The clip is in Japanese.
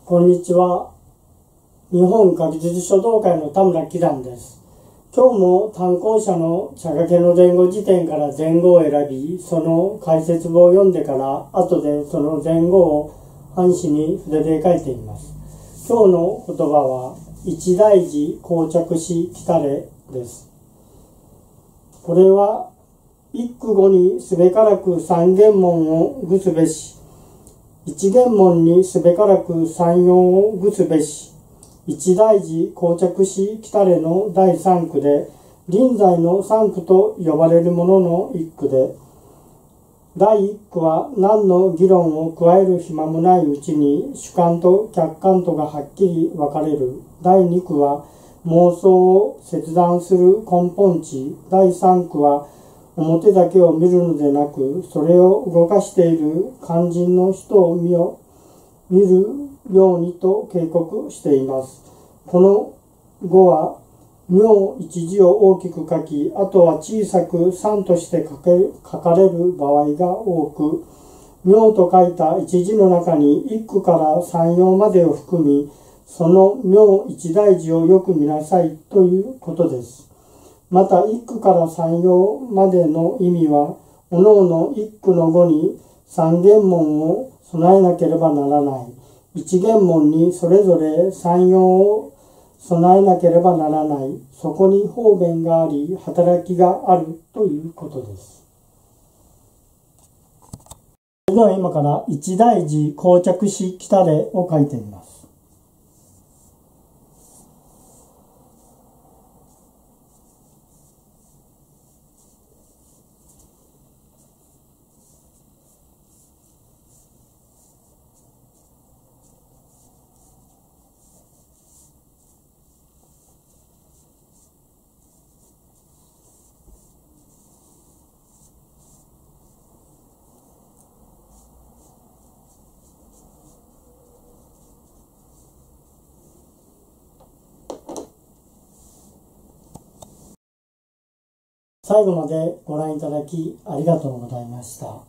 こんにちは。日本学術書道会の田村喜山です。今日も単行者の茶掛けの前後辞典から前後を選び、その解説文を読んでから後でその前後を半紙に筆で書いています。今日の言葉は一大事膠着し来たれです。これは一句語にすべからく三元門を具すべし、一元門にすべからく三様を具すべし、一大事膠着し来たれの第三句で、臨済の三句と呼ばれるものの一句で、第一句は何の議論を加える暇もないうちに主観と客観とがはっきり分かれる。第二句は妄想を切断する根本地。第三句は表だけを見るのでなく、それを動かしている肝心の人を見るようにと警告しています。この語は名一字を大きく書き、あとは小さく三として書かれる場合が多く、名と書いた一字の中に一句から三様までを含み、その名一大事をよく見なさいということです。また一句から三様までの意味は、おのおの一句の語に三元門を備えなければならない。一元門にそれぞれ三様を備えなければならない。そこに方便があり、働きがあるということです。それでは今から一大事膠着し来たれを書いてみます。最後までご覧いただきありがとうございました。